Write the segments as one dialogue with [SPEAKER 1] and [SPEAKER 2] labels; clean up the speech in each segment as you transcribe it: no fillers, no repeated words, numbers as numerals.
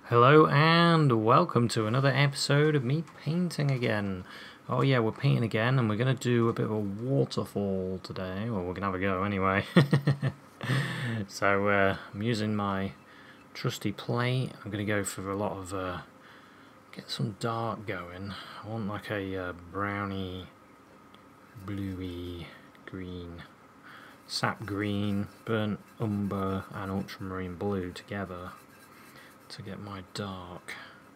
[SPEAKER 1] Hello and welcome to another episode of me painting again. Oh yeah, we're painting again and we're going to do a bit of a waterfall today. Well, we're going to have a go anyway. So I'm using my trusty plate. I'm going to go for a lot of, get some dark going. I want like a browny, bluey green, sap green, burnt umber and ultramarine blue together to get my dark,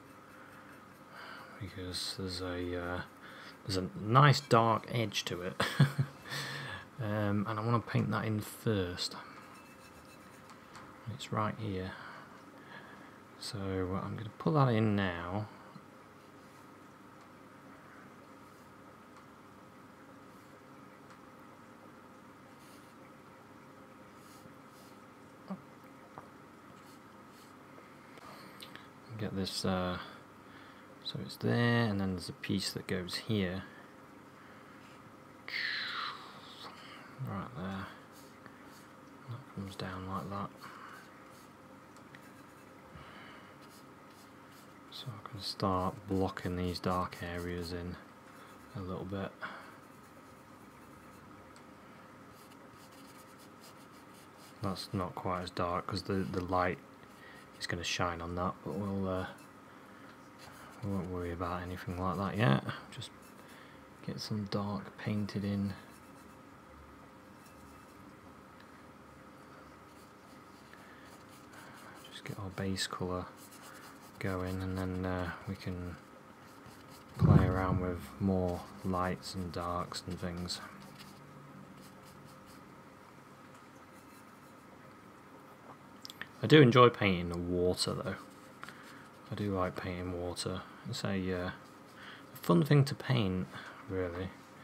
[SPEAKER 1] because there's a nice dark edge to it. And I want to paint that in first. It's right here, so I'm going to put that in now. Get this, so it's there, and then there's a piece that goes here, right there. That comes down like that. So I can start blocking these dark areas in a little bit. That's not quite as dark because the light is going to shine on that, but we won't worry about anything like that yet. Just get some dark painted in. Just get our base colour going, and then we can play around with more lights and darks and things. I do enjoy painting the water though. I do like painting water. It's a fun thing to paint, really.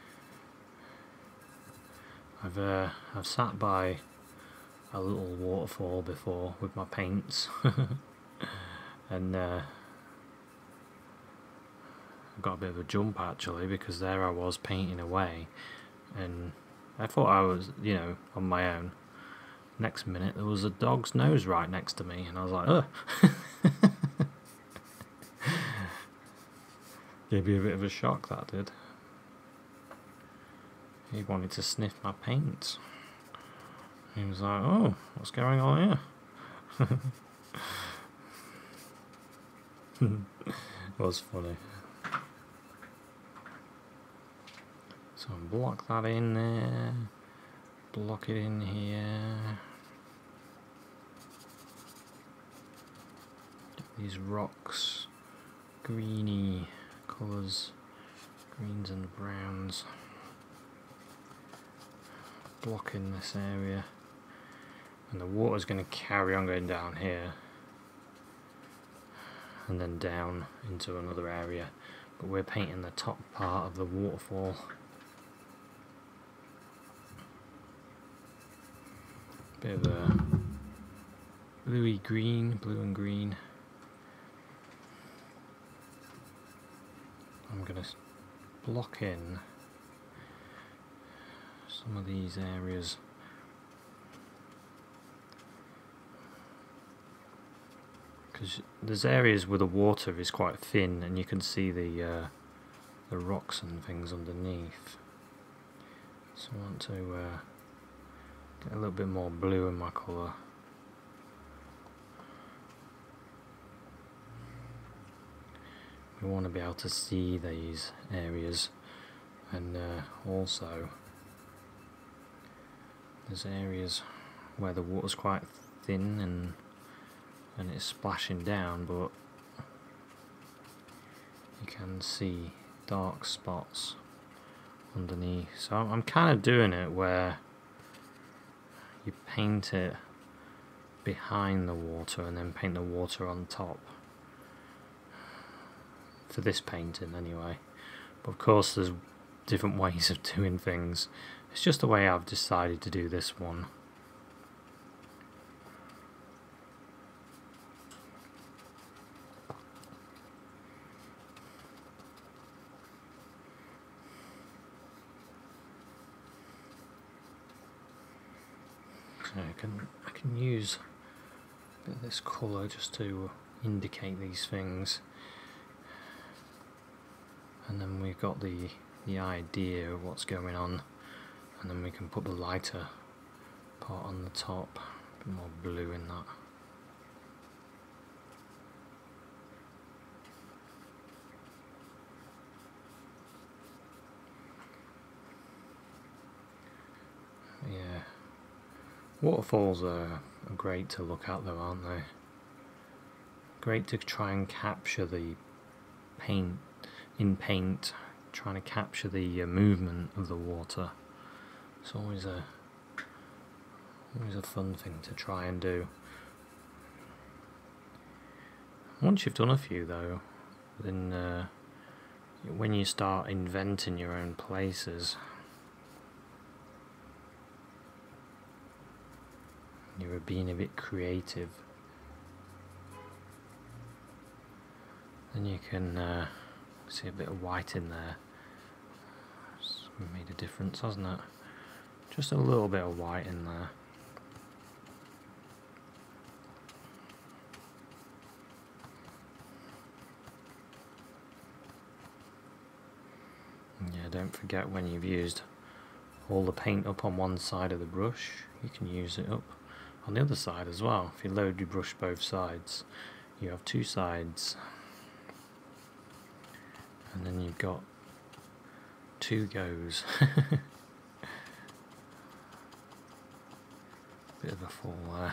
[SPEAKER 1] I've sat by a little waterfall before with my paints, and I got a bit of a jump actually, because there I was painting away, and I thought I was, on my own. Next minute there was a dog's nose right next to me, and I was like, ugh. Gave me a bit of a shock, that did. He wanted to sniff my paint. He was like, oh, what's going on here? It was funny. So block that in there. Block it in here. Get these rocks, greeny colours, greens and browns. Block in this area, and the water's going to carry on going down here, and then down into another area. But we're painting the top part of the waterfall. Bit of a bluey green, blue and green. I'm going to block in some of these areas. Because there's areas where the water is quite thin and you can see the rocks and things underneath. So I want to get a little bit more blue in my colour. We want to be able to see these areas, and also there's areas where the water's quite thin and it's splashing down, but you can see dark spots underneath. So I'm kind of doing it where you paint it behind the water and then paint the water on top. For this painting anyway. But of course there's different ways of doing things. It's just the way I've decided to do this one. So I can use a bit of this colour just to indicate these things, and then we've got the idea of what's going on, and then we can put the lighter part on the top, a bit more blue in that. Yeah, waterfalls are great to look at though, aren't they? Great to try and capture the paint, trying to capture the movement of the water. It's always a fun thing to try and do. Once you've done a few though, then when you start inventing your own places, you're being a bit creative, then you can see a bit of white in there. It's made a difference, hasn't it? Just a little bit of white in there. Yeah, don't forget, when you've used all the paint up on one side of the brush, you can use it up on the other side as well. If you load your brush both sides, you have two sides, and then you've got two goes. Bit of a fall there.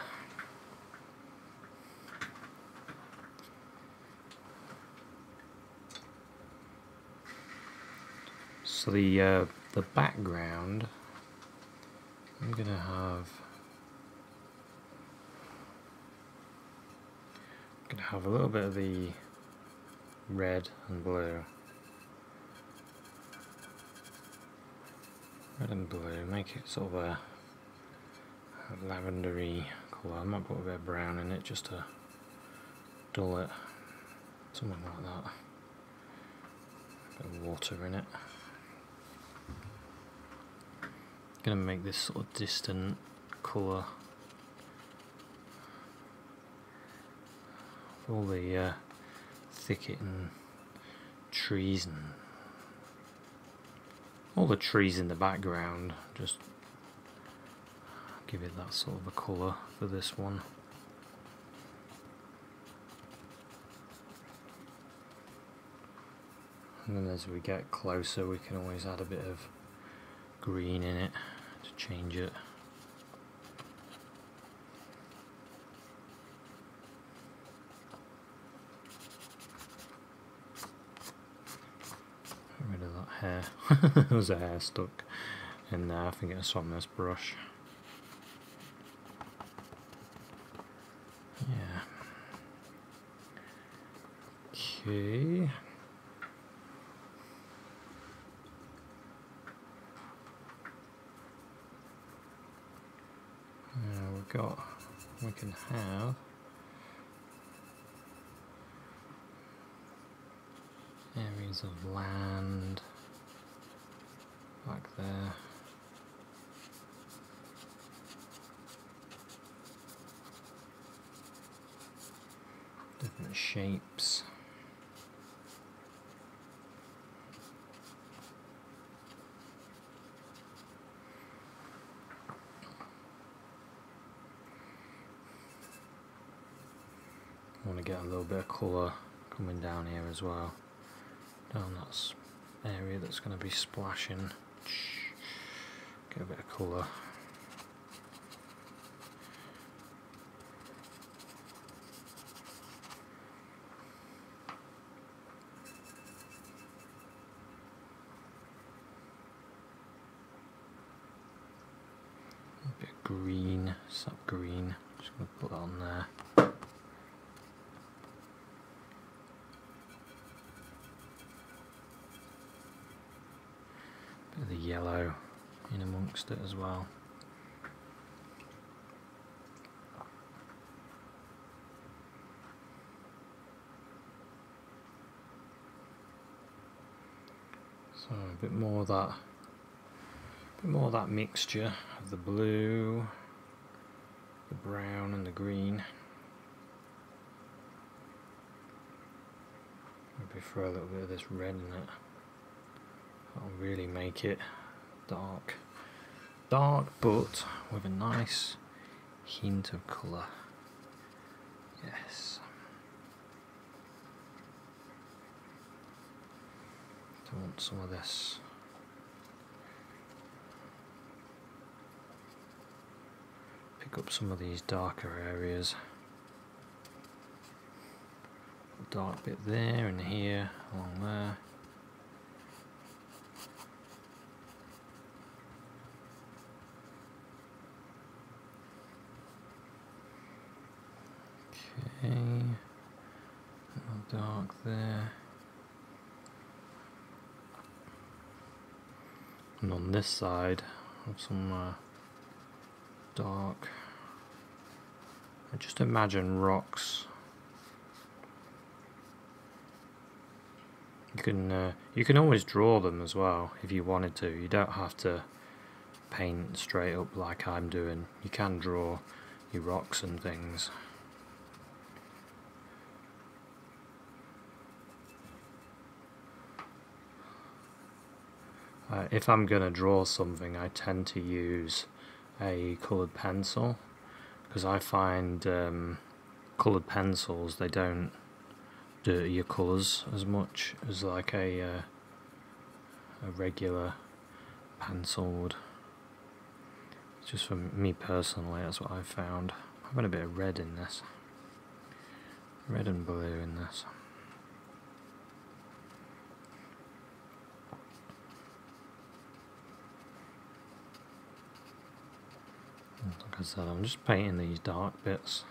[SPEAKER 1] So the background, I'm gonna have a little bit of the red and blue. Red and blue, make it sort of a lavendery colour. I might put a bit of brown in it just to dull it, something like that. A bit of water in it. Gonna make this sort of distant colour. All the thicket and trees and all the trees in the background, just give it that sort of a colour for this one. And then as we get closer, we can always add a bit of green in it to change it. Get rid of that hair. There's a hair stuck in there. I think it's on this brush. Yeah. Okay. Now we can have areas of land back there. Different shapes. I want to get a little bit of colour coming down here as well. Down that area that's going to be splashing. Get a bit of colour. A bit of green, sap green. Just going to put that on there. Bit of the yellow in amongst it as well. So a bit more of that mixture of the blue, the brown and the green. Maybe throw a little bit of this red in it. That'll really make it dark. Dark, but with a nice hint of colour. Yes. I want some of this. Pick up some of these darker areas. A dark bit there and here, along there. Okay, a little dark there. And on this side, have some dark. I just imagine rocks. You can always draw them as well if you wanted to. You don't have to paint straight up like I'm doing. You can draw your rocks and things. If I'm going to draw something, I tend to use a coloured pencil, because I find coloured pencils, they don't dirty your colours as much as like a regular pencil would. Just for me personally, that's what I've found. I've got a bit of red in this, red and blue in this. Like I said, I'm just painting these dark bits.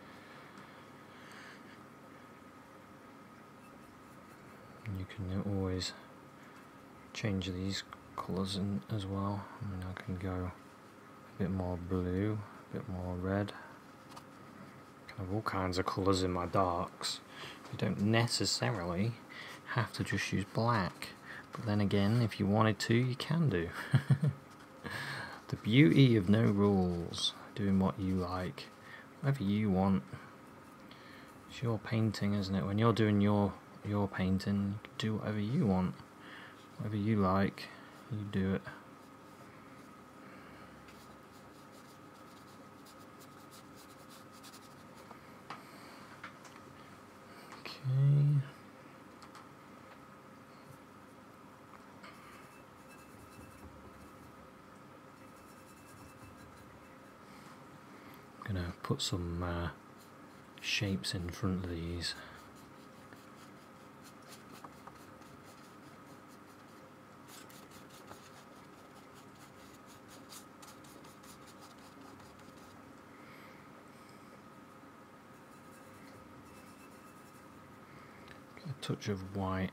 [SPEAKER 1] And you can always change these colours in as well. I mean, I can go a bit more blue, a bit more red. Kind of all kinds of colours in my darks. You don't necessarily have to just use black. But then again, if you wanted to, you can do. The beauty of no rules, doing what you like, whatever you want. It's your painting, isn't it? When you're doing your painting, you can do whatever you want, whatever you like, you do it. Okay. Gonna put some shapes in front of these. A touch of white.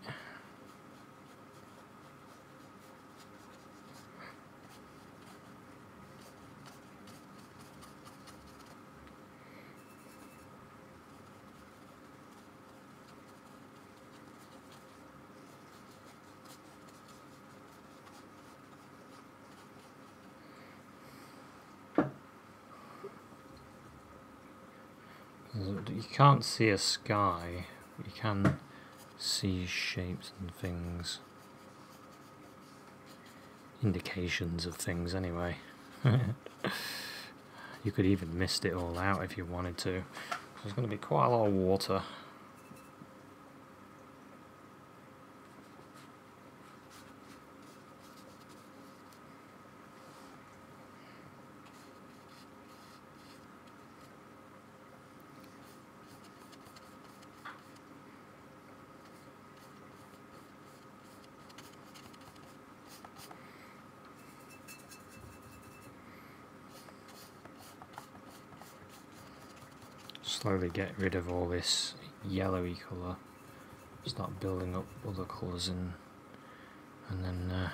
[SPEAKER 1] You can't see a sky, but you can see shapes and things. Indications of things, anyway. You could even mist it all out if you wanted to. There's going to be quite a lot of water. Slowly get rid of all this yellowy colour, start building up other colours in, and then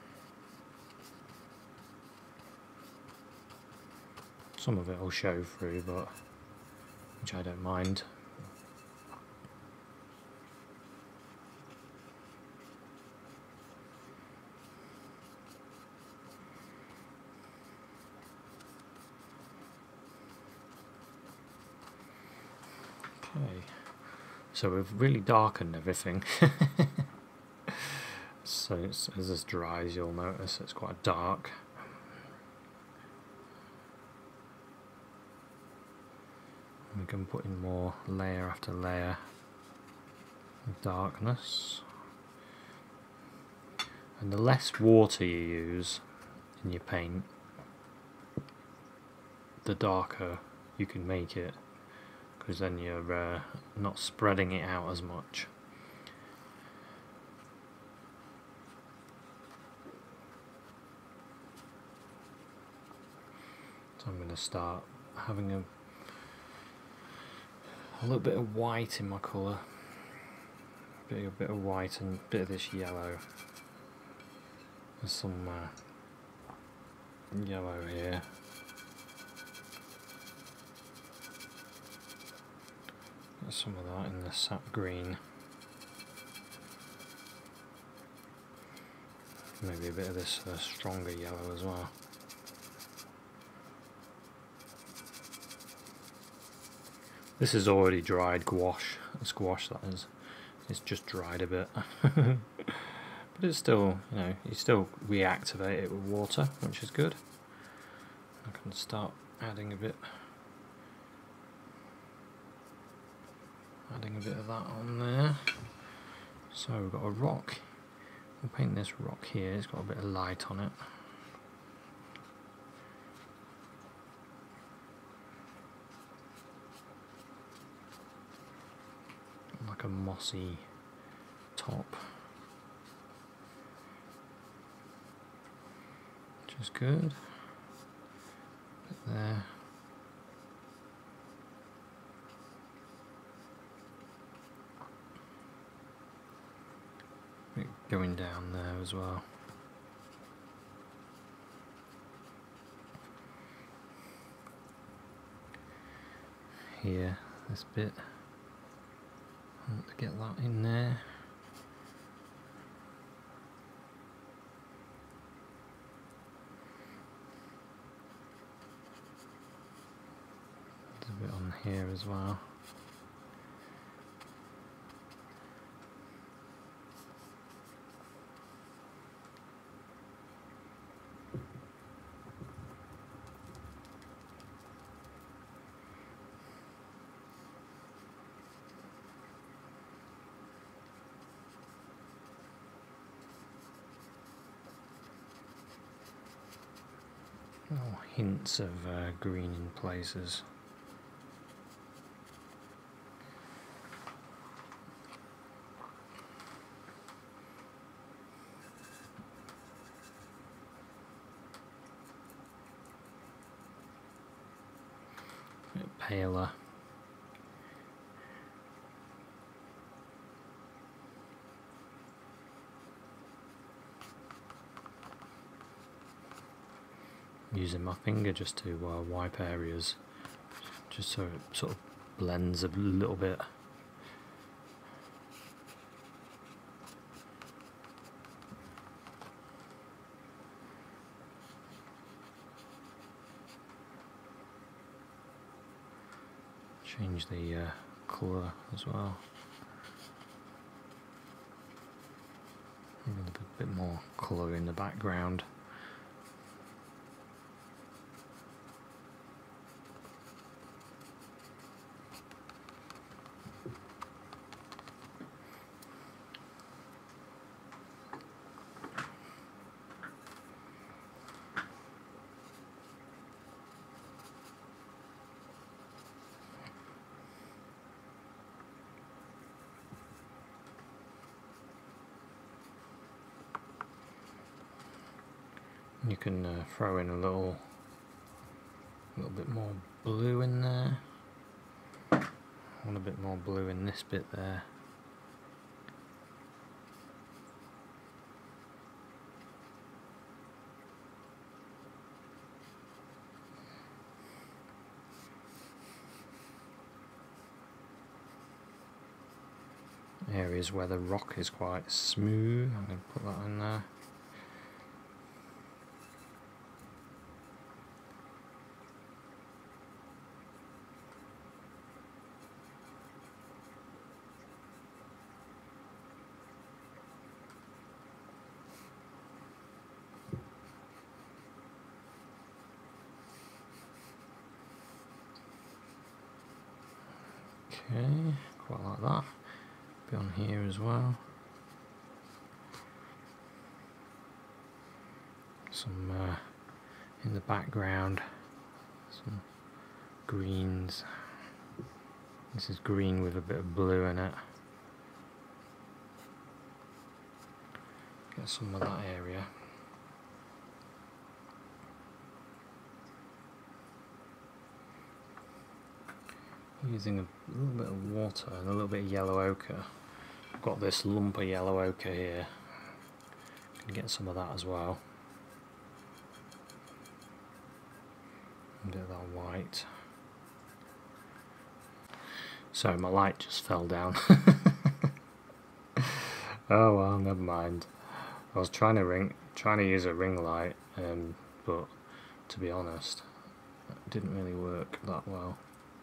[SPEAKER 1] some of it will show through, but which I don't mind. Okay, So we've really darkened everything. So as this dries, you'll notice it's quite dark. We can put in more layer after layer of darkness. And the less water you use in your paint, the darker you can make it, because then you're not spreading it out as much. So I'm going to start having a little bit of white in my colour, a bit of white and a bit of this yellow. There's some yellow here. Got some of that in the sap green. Maybe a bit of this stronger yellow as well. This is already dried gouache. It's gouache, that is. It's just dried a bit. But it's still, you know, you still reactivate it with water, which is good. I can start adding a bit of that on there. So we've got a rock. We'll paint this rock here. It's got a bit of light on it. Like a mossy top, which is good. Bit there. Bit going down there as well. Here, this bit. I want to get that in there. There's a bit on here as well. Oh, hints of green in places. A bit paler. Using my finger just to wipe areas, just so it sort of blends a little bit. Change the colour as well. Maybe a bit more colour in the background. You can throw in a little bit more blue in there. I want a bit more blue in this bit there. Areas where the rock is quite smooth, I'm going to put that in there. Okay, quite like that. Be on here as well. Some in the background, some greens. This is green with a bit of blue in it. Get some of that area. Using a little bit of water and a little bit of yellow ochre. I've got this lump of yellow ochre here. Can get some of that as well. A bit of that white. Sorry, my light just fell down. Oh well, never mind. I was trying to use a ring light, but to be honest, it didn't really work that well.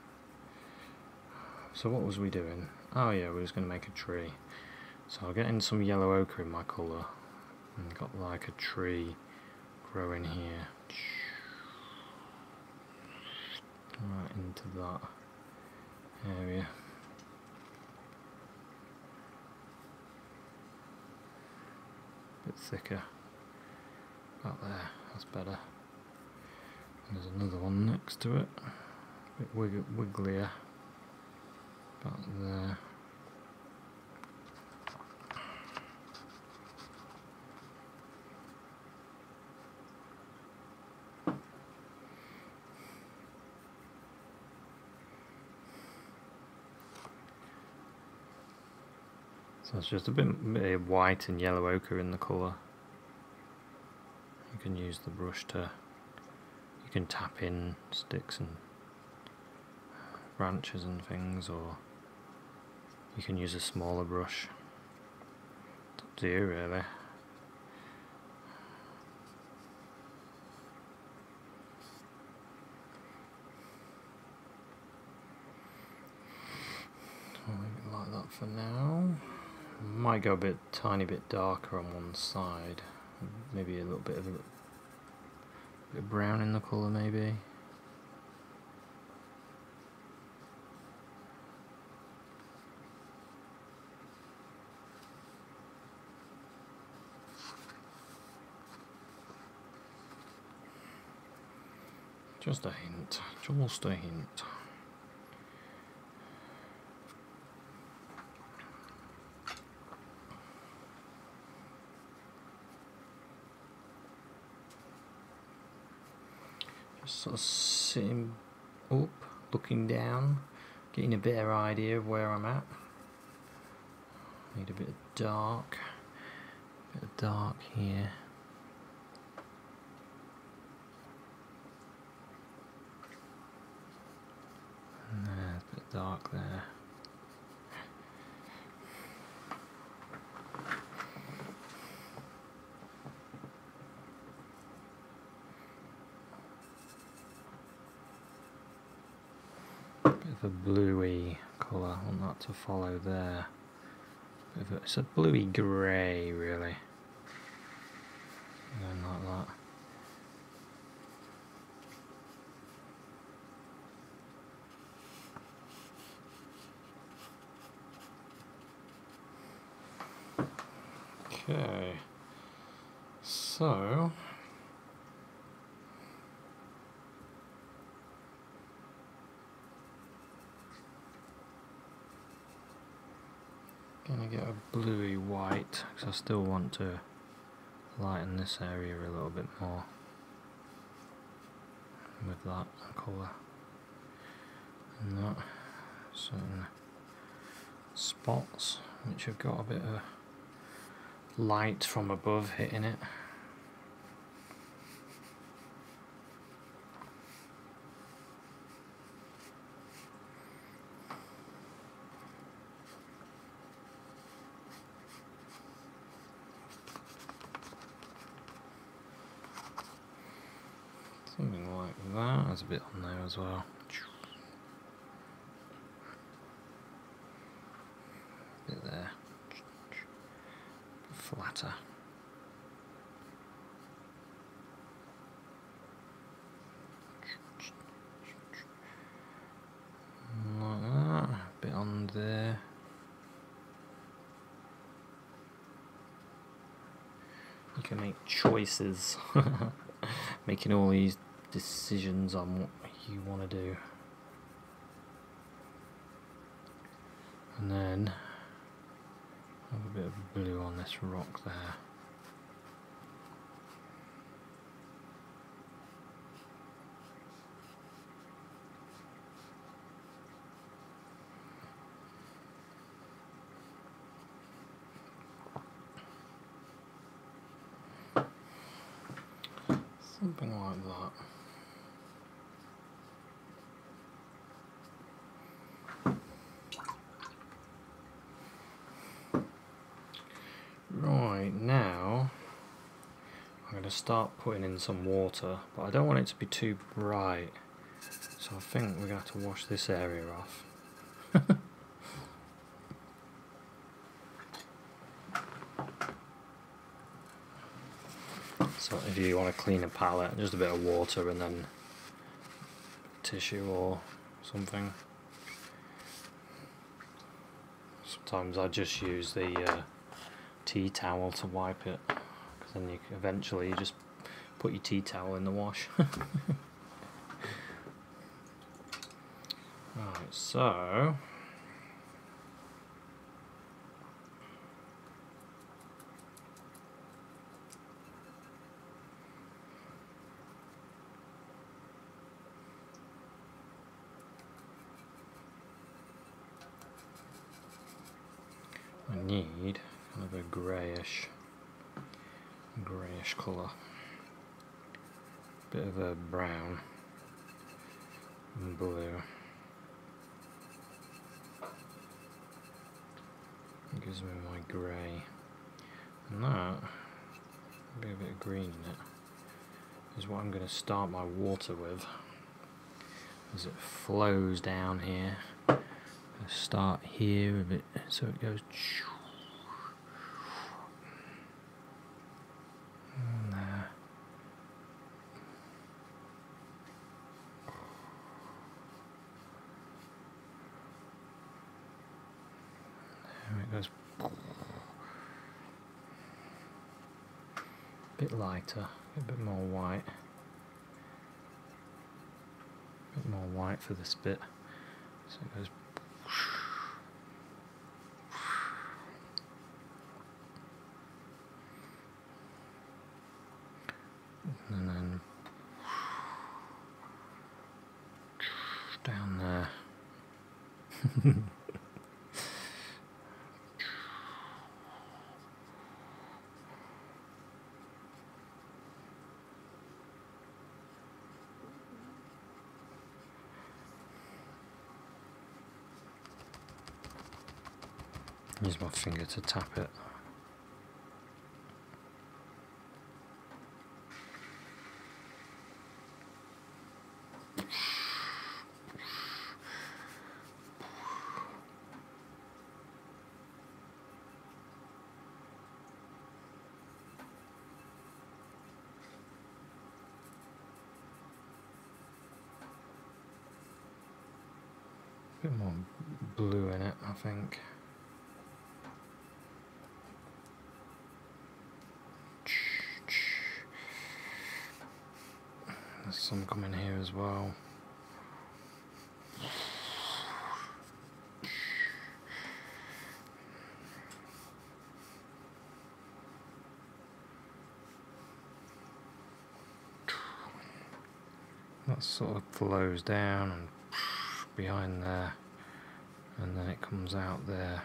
[SPEAKER 1] So what was we doing? Oh yeah, we was going to make a tree. So I'll get in some yellow ochre in my colour, and got like a tree growing here. Right into that area. Bit thicker. About there, that's better. And there's another one next to it. A bit wigglier. About there. So it's just a bit of white and yellow ochre in the colour. You can use the brush to, you can tap in sticks and branches and things, or you can use a smaller brush. It's up to you really. I'll leave it like that for now. Might go a tiny bit darker on one side, maybe a little bit of brown in the colour maybe. Just a hint, just a hint. Sort of sitting up, looking down, getting a better idea of where I'm at. Need a bit of dark here. And there's a bit of dark there. A bluey colour, I want that to follow there. It's a bluey grey really. Going like that. Okay, so gonna get a bluey white because I still want to lighten this area a little bit more with that colour, and that certain spots which have got a bit of light from above hitting it. Something like that. There's a bit on there as well. A bit there. Flatter. Like that. A bit can make choices. Making all these decisions on what you want to do. And then have a bit of blue on this rock there. Something like that. Right, now I'm going to start putting in some water, but I don't want it to be too bright, so I think we're going to have to wash this area off. So if you want to clean a palette, just a bit of water and then tissue or something. Sometimes I just use the tea towel to wipe it, because then you can eventually just put your tea towel in the wash. Right, so I need kind of a greyish colour, bit of a brown and blue. It gives me my grey, and that be a bit of green in it is what I'm going to start my water with as it flows down here. Start here a bit so it goes and there. There it goes. A bit lighter, a bit more white. A bit more white for this bit. So it goes. And then down there. Use my finger to tap it. A bit more blue in it, I think. There's some coming here as well. That sort of flows down and behind there, and then it comes out there.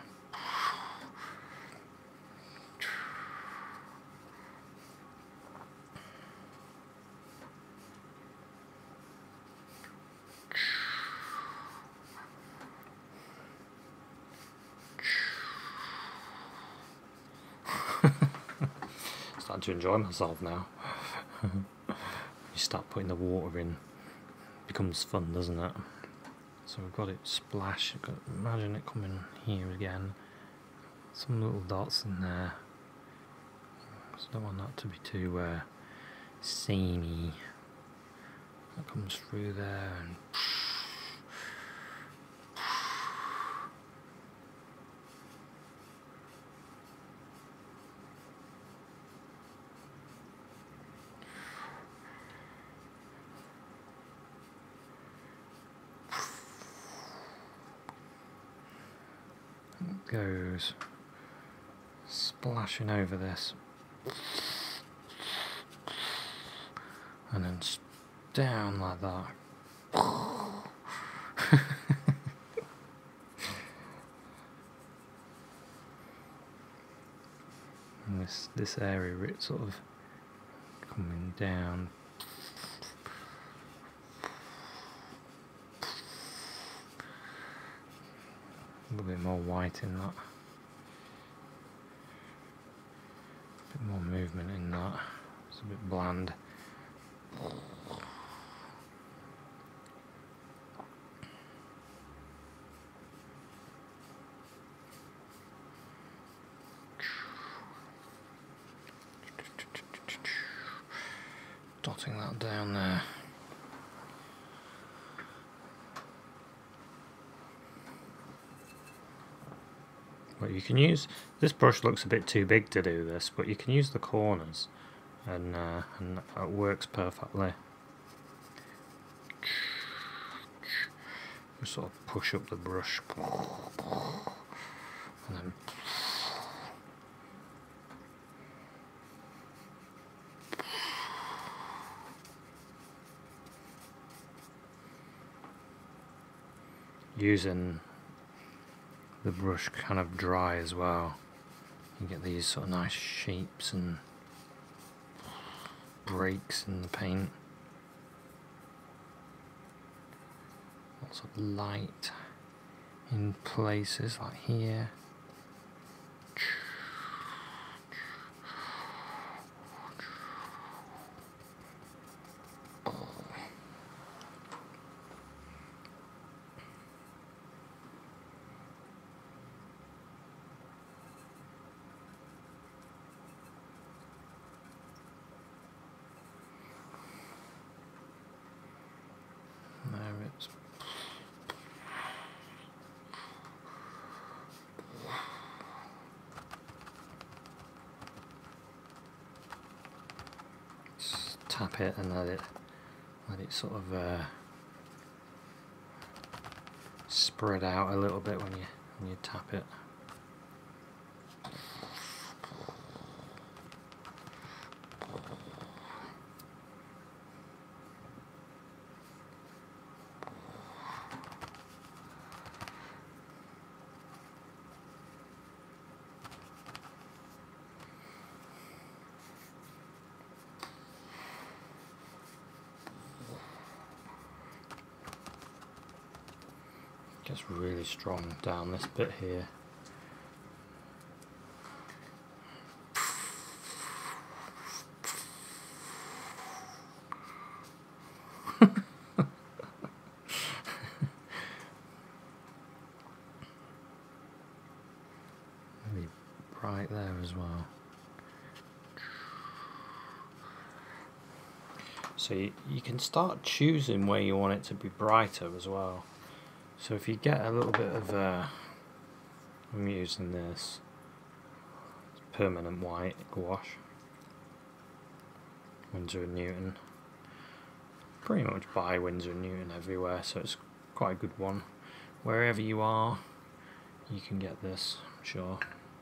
[SPEAKER 1] Starting to enjoy myself now. You start putting the water in, it becomes fun, doesn't it? So we've got it splash. Imagine it coming here again. Some little dots in there. So I don't want that to be too samey. That comes through there and. goes splashing over this, and then down like that. And this area, it's sort of coming down. A little bit more white in that. A bit more movement in that. It's a bit bland. Dotting that down there. But you can use, this brush looks a bit too big to do this, but you can use the corners, and it works perfectly. Just sort of push up the brush, and then using the brush kind of dry as well, you get these sort of nice shapes and breaks in the paint. Lots of light in places like here. Tap it and let it sort of spread out a little bit when you tap it. Gets really strong down this bit here. Really bright there as well. So you can start choosing where you want it to be brighter as well. So if you get a little bit of, I'm using this permanent white gouache, Winsor & Newton. Pretty much buy Winsor & Newton everywhere, so it's quite a good one. Wherever you are, you can get this, I'm sure.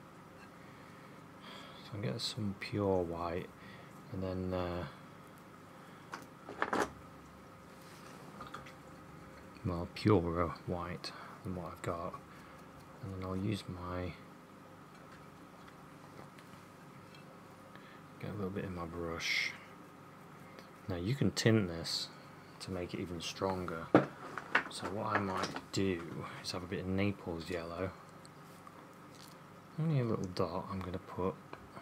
[SPEAKER 1] So I'm getting some pure white, and then well, purer white than what I've got, and then I'll use get a little bit in my brush. Now you can tint this to make it even stronger, so what I might do is have a bit of Naples yellow, only a little dot. I'm going to put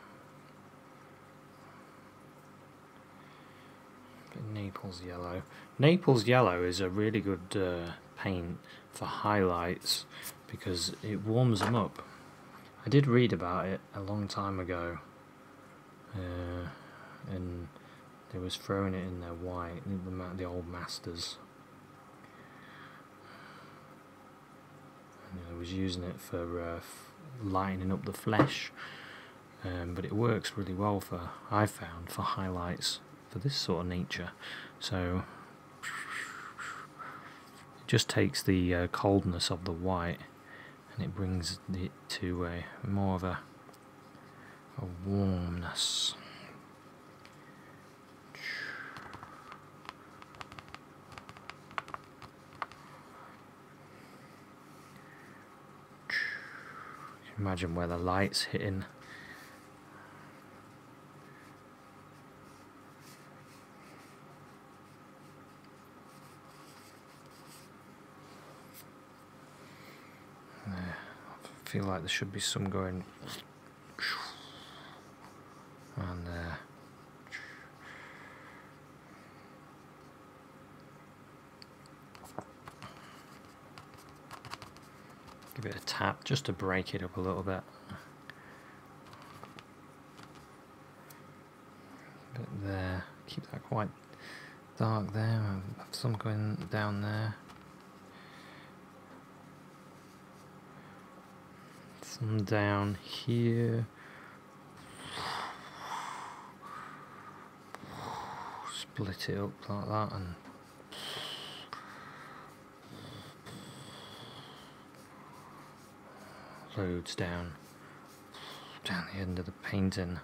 [SPEAKER 1] Naples yellow. Naples yellow is a really good paint for highlights because it warms them up. I did read about it a long time ago, and they was throwing it in their white, the old masters, and I was using it for lightening up the flesh, but it works really well for, I found, for highlights for this sort of nature. So it just takes the coldness of the white and it brings it to a more of a warmness. Imagine where the light's hitting. There. I feel like there should be some going around there. Give it a tap just to break it up a little bit. Bit there. Keep that quite dark there. Have some going down there. Some down here. Split it up like that and loads down the end of the painting.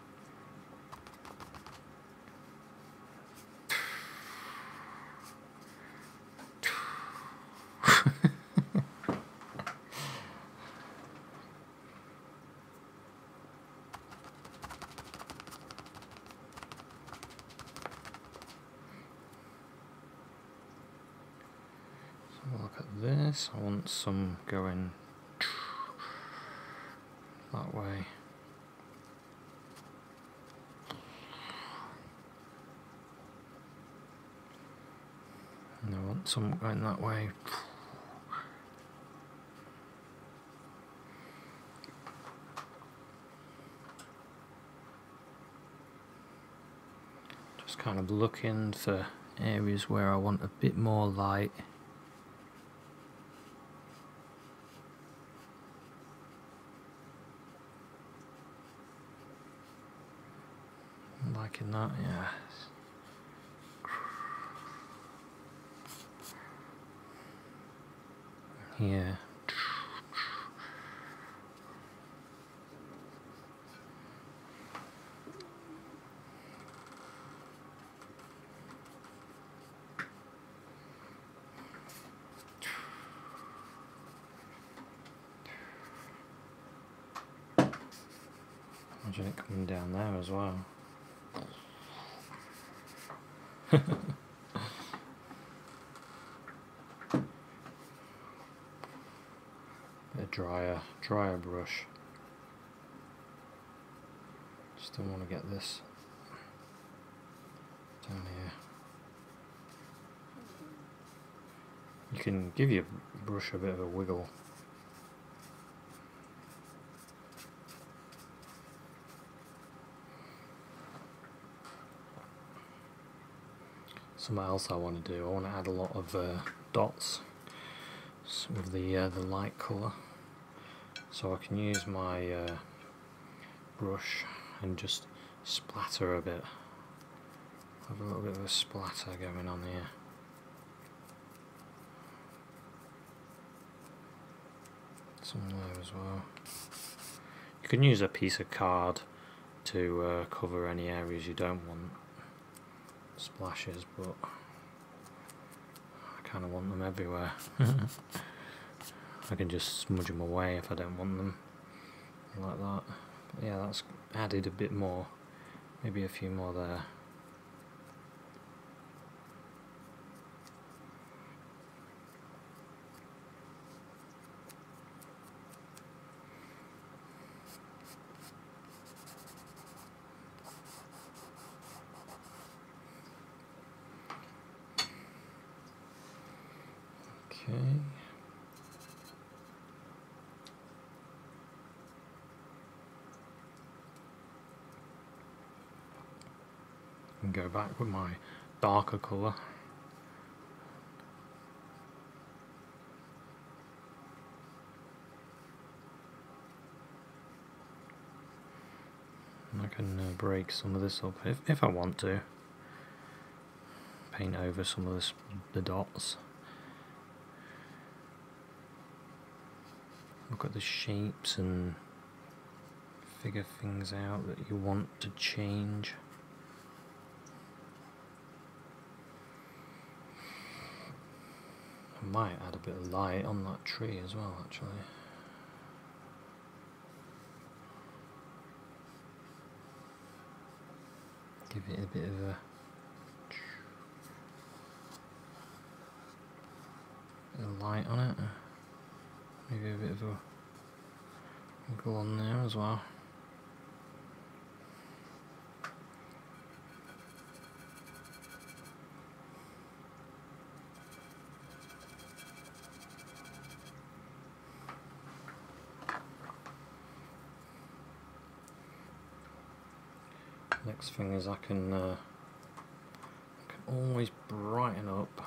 [SPEAKER 1] So look at this. I want some going that way. And I want some going that way. Just kind of looking for areas where I want a bit more light. Liking that, yeah. Here. Imagine it coming down there as well. A drier brush. Just don't want to get this down here. You can give your brush a bit of a wiggle. Something else I want to do, I want to add a lot of dots with the light colour, so I can use my brush and just splatter a bit. Have a little bit of a splatter going on here. Some there as well. You can use a piece of card to cover any areas you don't want splashes, but I kind of want them everywhere. I can just smudge them away if I don't want them, like that. But yeah, that's added a bit more, maybe a few more there. Okay. And go back with my darker colour. And I can break some of this up if I want to. Paint over some of the dots. look at the shapes and figure things out that you want to change. I might add a bit of light on that tree as well, actually. Give it a bit of a light on it. Maybe a bit of a wiggle on there as well. Next thing is I can always brighten up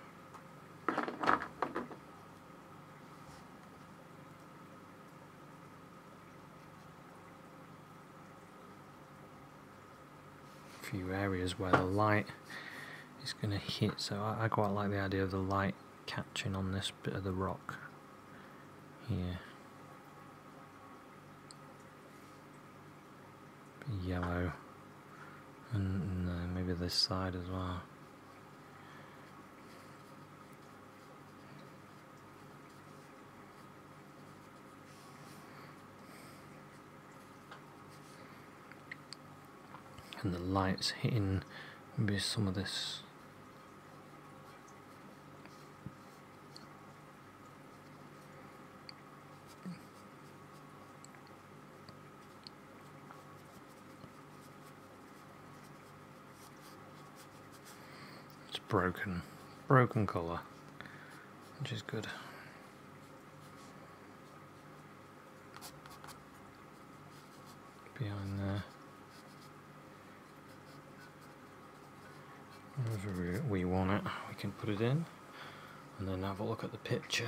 [SPEAKER 1] a few areas where the light is going to hit. So I quite like the idea of the light catching on this bit of the rock here. Bit yellow. And maybe this side as well. And the light's hitting maybe some of this. Broken colour, which is good. Behind there, wherever we want it, we can put it in, and then have a look at the picture.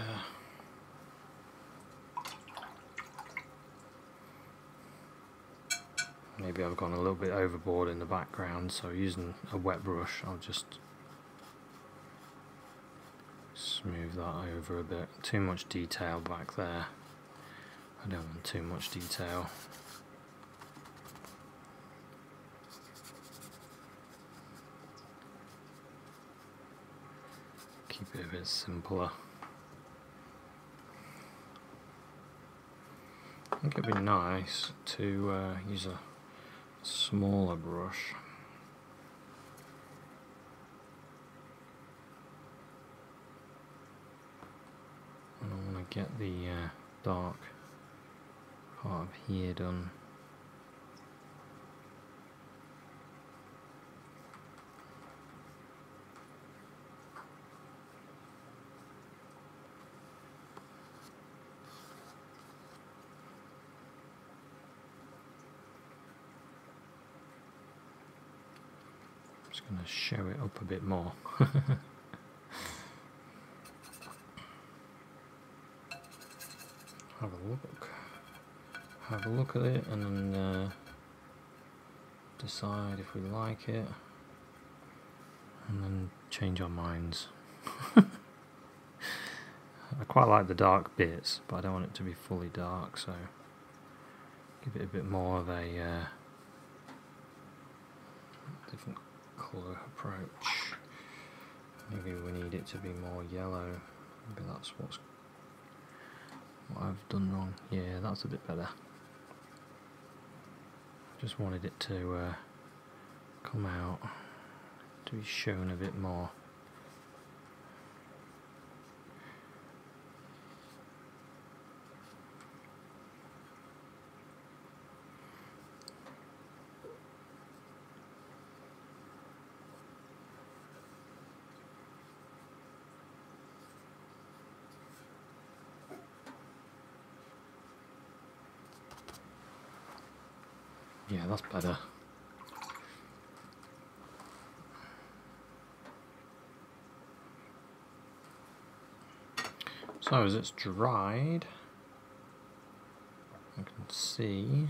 [SPEAKER 1] Maybe I've gone a little bit overboard in the background, so using a wet brush, I'll just smooth that over a bit. Too much detail back there. I don't want too much detail. Keep it a bit simpler. I think it'd be nice to use a smaller brush. Get the dark part of here done. I'm just going to show it up a bit more. Have a look at it, and then decide if we like it, and then change our minds. I quite like the dark bits, but I don't want it to be fully dark, so give it a bit more of a different colour approach. Maybe we need it to be more yellow. Maybe that's what I've done wrong. Yeah, that's a bit better. Just wanted it to come out, to be shown a bit more. Yeah, that's better. So as it's dried, I can see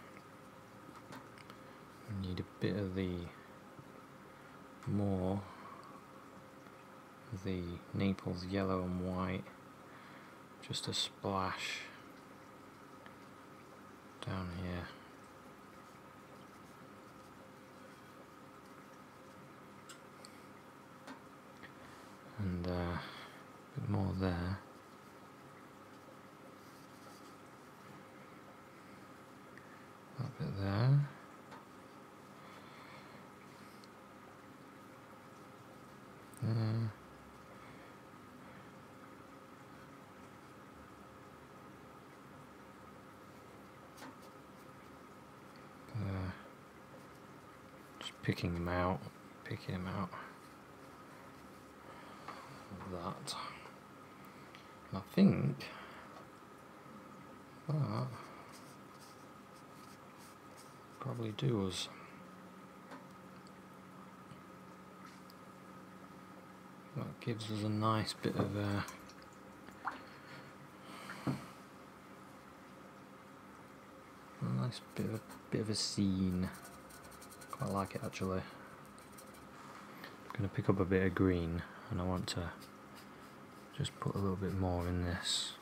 [SPEAKER 1] I need a bit of the more of the Naples yellow and white, just a splash bit there. There. There. Just picking them out. That. And I think that probably does. That gives us a nice bit of a bit of a scene. Quite like it actually. I'm going to pick up a bit of green, and I want to just put a little bit more in this.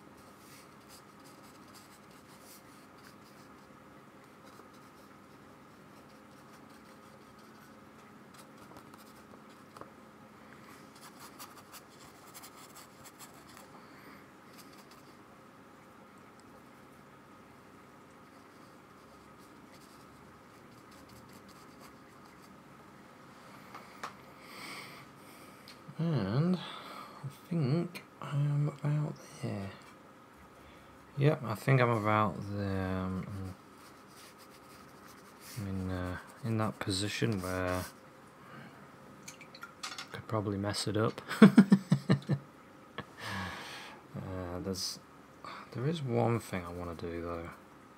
[SPEAKER 1] And I think I'm about there. Yep, I think I'm about there. I'm in that position where I could probably mess it up. There is one thing I want to do though.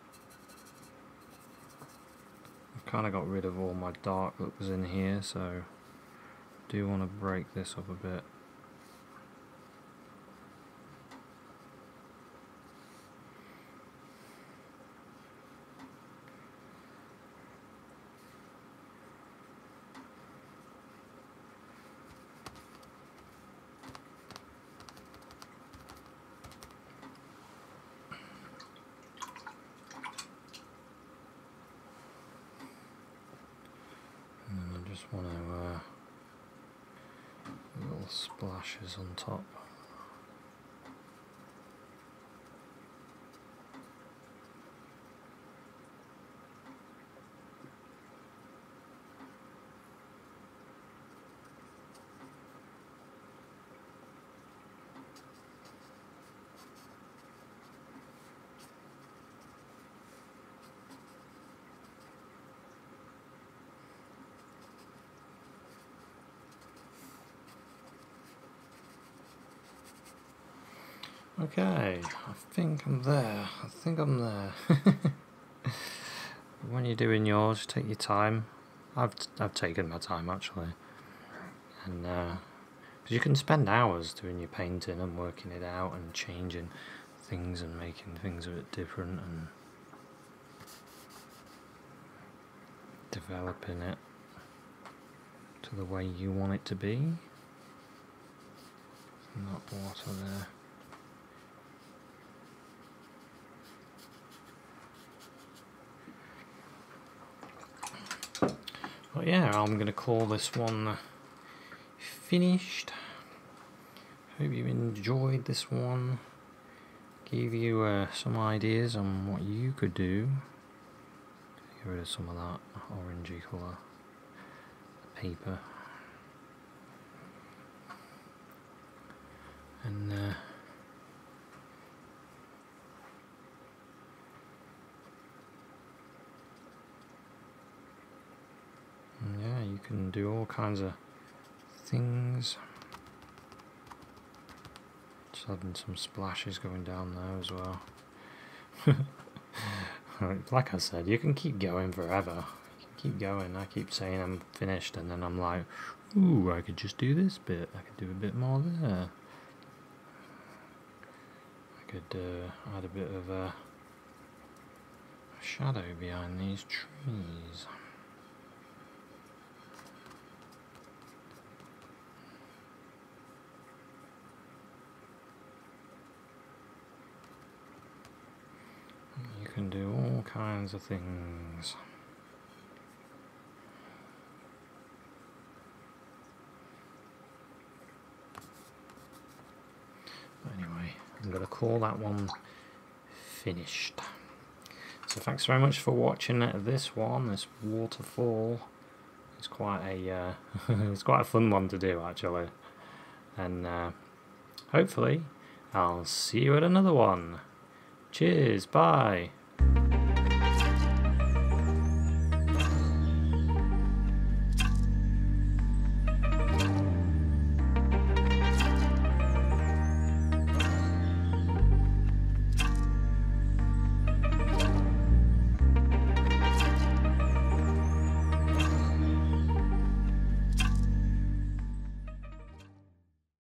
[SPEAKER 1] I've kind of got rid of all my dark that was in here, so I do want to break this up a bit. And I just want to little splashes on top. Okay, I think I'm there. When you're doing yours, take your time. I've taken my time actually, and because you can spend hours doing your painting and working it out and changing things and making things a bit different and developing it to the way you want it to be. Not water there. But yeah, I'm going to call this one finished. Hope you enjoyed this one. Give you some ideas on what you could do. Get rid of some of that orangey colour paper. And yeah, you can do all kinds of things. Just having some splashes going down there as well. Like I said, you can keep going forever. You can keep going. I keep saying I'm finished, and then I'm like, ooh, I could just do this bit. I could do a bit more there. I could add a bit of a shadow behind these trees. You can do all kinds of things. Anyway, I'm going to call that one finished. So thanks very much for watching this one, this waterfall. It's quite a it's quite a fun one to do actually, and hopefully I'll see you at another one. Cheers, bye.